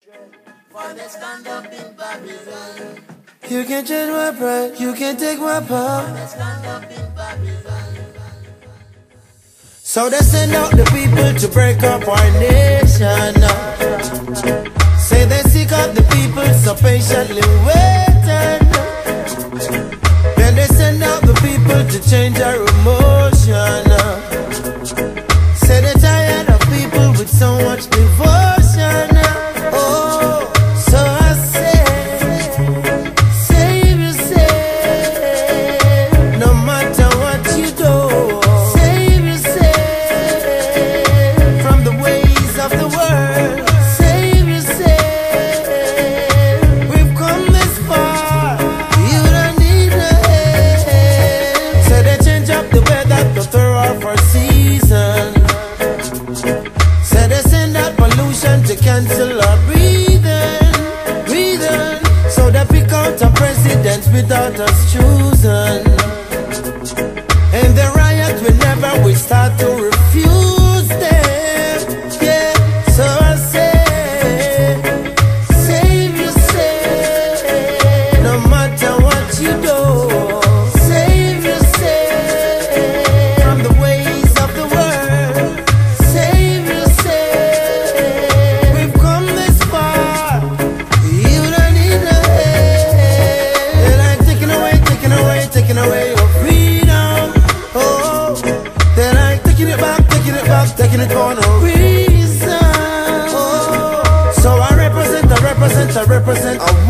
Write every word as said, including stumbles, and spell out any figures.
For the stand up in Babylon. You can change my pride, you can take my power. For the stand up in Babylon. So they send out the people to break up our nation. Say they seek out the people so patiently waiting. Then they send out the people to change our emotion. Say they're tired of people with so much devotion. Oh, so I say, save yourself, no matter what you do. Save yourself from the ways of the world. Save yourself, we've come this far, you don't need no help. So they change up the weather to throw off our season. Say they send out pollution to cancel our breathing, breathing. So they pick out a president without us choosing. And the riot whenever we start to refuse them. Yeah, so I say, save yourself, no matter what you do. Save yourself from the ways of the world. Save yourself, we've come this far, you don't need no help. They're like taking away, taking away, taking away your freedom. Oh, they're like taking it back, taking it back, taking it for no reason. Oh, so I represent, I represent, I represent a